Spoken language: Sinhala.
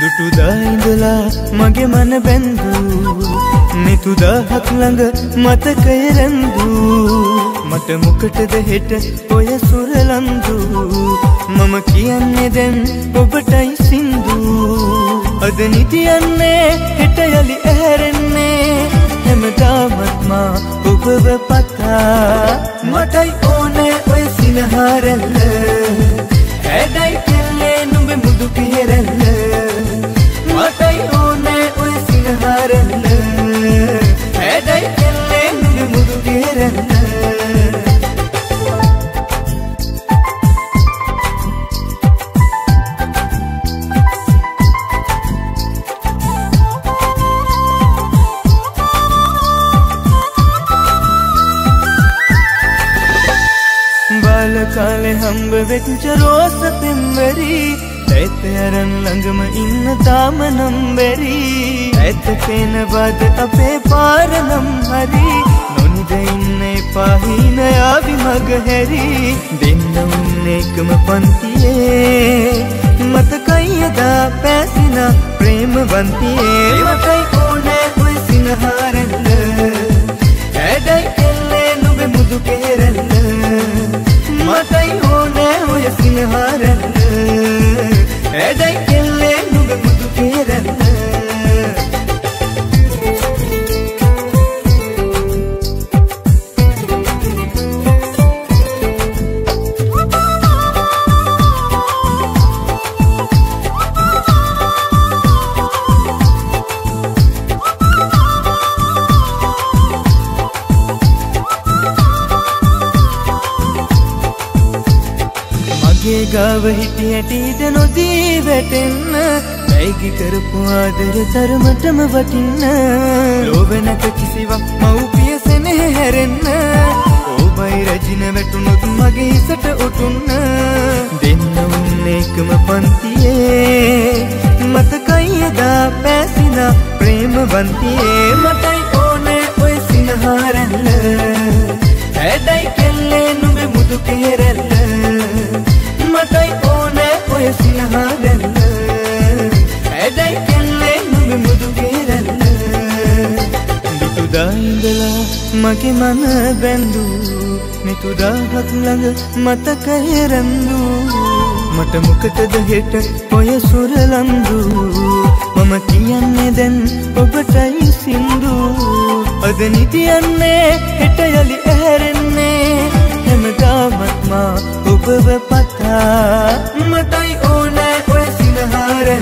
දුටුදා ඉඳලා මගේ මන බැඳු නිතුදාහක් ළඟ මතකය රැඳු මට මොකටද හෙට ඔය සුරලන්දු මම කියන්නේ දැන් ඔබටයි සින්දු අද නිතියන්නේ හෙට යලි ඇහැරෙන්නේ හැමදාමත් මා ඔබව පතා මටයි ඕනේ ඔය සිනහරැල්ල හැඩයි කෙල්ලේ නුඹ මුදු පිහෙරැල්ල මටයි ඕනේ ඔය සිනහරැල්ල හැඩයි කෙල්ලේ නුඹ මුදු පිහෙරැල්ල කාලේ හම්බ වෙච්ච රෝස පෙම්වරි ඇත අරන් ළඟම ඉන්න තාම නම්බරි ඇත පේනවද අපේ පාර නම් හරි නොනිද ඉන්න එපා හින ආවි මග හැරි දෙන්න උන්නේ එකම පන්තියේ මතකයි එදා පැසිනා ප්‍රේමවන්තියේ මටයි ඕනේ ඔය සිනහරැල්ල ඇඩයි කෙල්ලේ නුඹ මුදු කෙරැල්ල මටයි ඕනේ ඔය සිනහරැල්ල ඇඩයි කෙල්ලේ නුඹ මුදු කෙරැල්ල ගාව හිටි හැටියට නොදී වැටෙන්න වැයිගි කරපු ආදර තරමටම වටින්න ලෝභ නැත කිසිවක් මව්පිය සෙනෙහ හැරෙන්න ඔබයි රජින වැටුනොත් මගේ හිසට ඔටුන්න දෙන්න උන්නේ එකම පන්තියේ මතකයි එදා පැසිනා ප්‍රේමවන්තියේ මටයි ඕනේ ඔය සිනහරැල්ල හැඩයි කෙල්ලේ නුඹ මුදු කෙරැල්ල මටයි ඕනේ ඔය සිනහරැල්ල ඇඩයි කෙල්ලේ නුඹ මුදු කෙරැල්ල දුටුදා ඉඳලා මගේ මන බැඳු නිතුදාහක් ළඟ මතකය රැඳු මට මොකටද හෙට ඔය සුරලන්දු මම කියන්නේ දැන් ඔබටයි සින්දු අද නිතියන්නේ හෙට යලි ඇහැරෙන්නේ හැමදාමත් මා ඔබව පතා මටයි ඕනේ ඔය සිනහරැල්ල